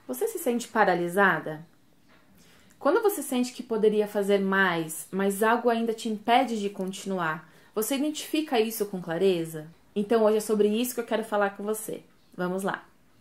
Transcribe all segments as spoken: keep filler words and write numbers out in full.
Você se sente paralisada? Quando você sente que poderia fazer mais, mas algo ainda te impede de continuar, você identifica isso com clareza? Então hoje é sobre isso que eu quero falar com você. Vamos lá!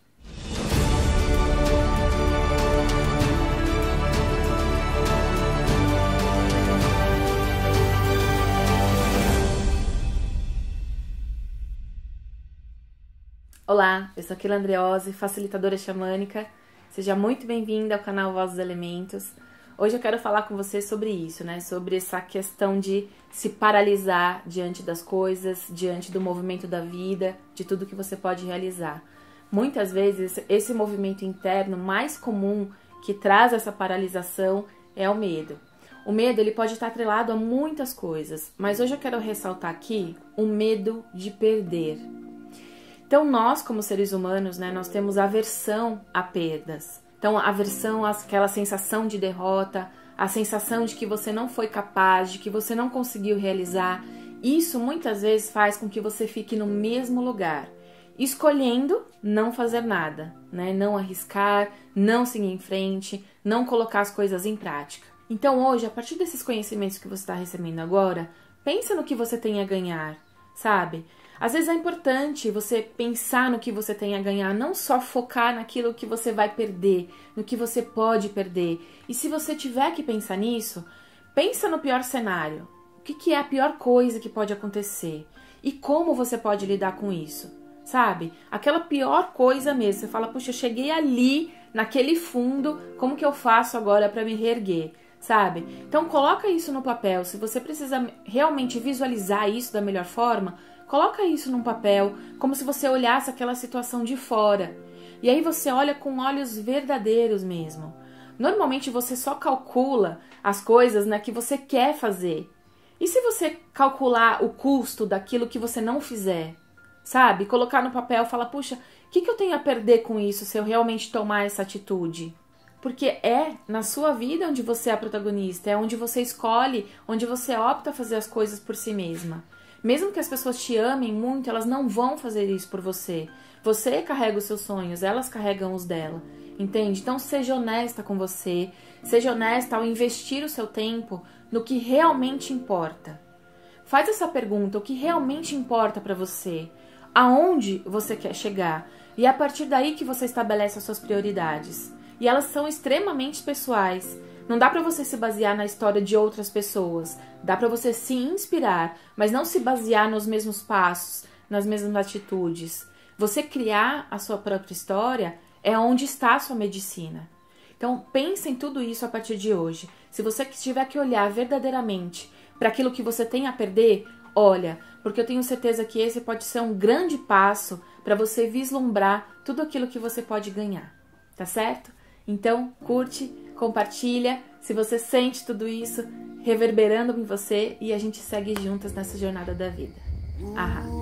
Olá, eu sou a Keila Andreozzi, facilitadora xamânica. Seja muito bem-vinda ao canal Voz dos Elementos. Hoje eu quero falar com você sobre isso, né? Sobre essa questão de se paralisar diante das coisas, diante do movimento da vida, de tudo que você pode realizar. Muitas vezes, esse movimento interno mais comum que traz essa paralisação é o medo. O medo ele pode estar atrelado a muitas coisas, mas hoje eu quero ressaltar aqui o medo de perder. Então, nós, como seres humanos, né, nós temos aversão a perdas. Então, aversão àquela sensação de derrota, a sensação de que você não foi capaz, de que você não conseguiu realizar. Isso, muitas vezes, faz com que você fique no mesmo lugar, escolhendo não fazer nada, né? Não arriscar, não seguir em frente, não colocar as coisas em prática. Então, hoje, a partir desses conhecimentos que você está recebendo agora, pensa no que você tem a ganhar, sabe? Às vezes é importante você pensar no que você tem a ganhar, não só focar naquilo que você vai perder, no que você pode perder. E se você tiver que pensar nisso, pensa no pior cenário. O que, que é a pior coisa que pode acontecer? E como você pode lidar com isso? Sabe? Aquela pior coisa mesmo. Você fala, puxa, eu cheguei ali, naquele fundo, como que eu faço agora para me reerguer? Sabe? Então coloca isso no papel. Se você precisa realmente visualizar isso da melhor forma, coloca isso num papel, como se você olhasse aquela situação de fora. E aí você olha com olhos verdadeiros mesmo. Normalmente você só calcula as coisas, né, que você quer fazer. E se você calcular o custo daquilo que você não fizer? Sabe? Colocar no papel e falar, puxa, o que, que eu tenho a perder com isso se eu realmente tomar essa atitude? Porque é na sua vida onde você é a protagonista, é onde você escolhe, onde você opta a fazer as coisas por si mesma. Mesmo que as pessoas te amem muito, elas não vão fazer isso por você. Você carrega os seus sonhos, elas carregam os dela, entende? Então seja honesta com você, seja honesta ao investir o seu tempo no que realmente importa. Faz essa pergunta, o que realmente importa para você? Aonde você quer chegar? E é a partir daí que você estabelece as suas prioridades. E elas são extremamente pessoais. Não dá pra você se basear na história de outras pessoas. Dá pra você se inspirar, mas não se basear nos mesmos passos, nas mesmas atitudes. Você criar a sua própria história é onde está a sua medicina. Então, pense em tudo isso a partir de hoje. Se você tiver que olhar verdadeiramente para aquilo que você tem a perder, olha, porque eu tenho certeza que esse pode ser um grande passo para você vislumbrar tudo aquilo que você pode ganhar. Tá certo? Então, curte, compartilha, se você sente tudo isso reverberando em você e a gente segue juntas nessa jornada da vida. Ahá.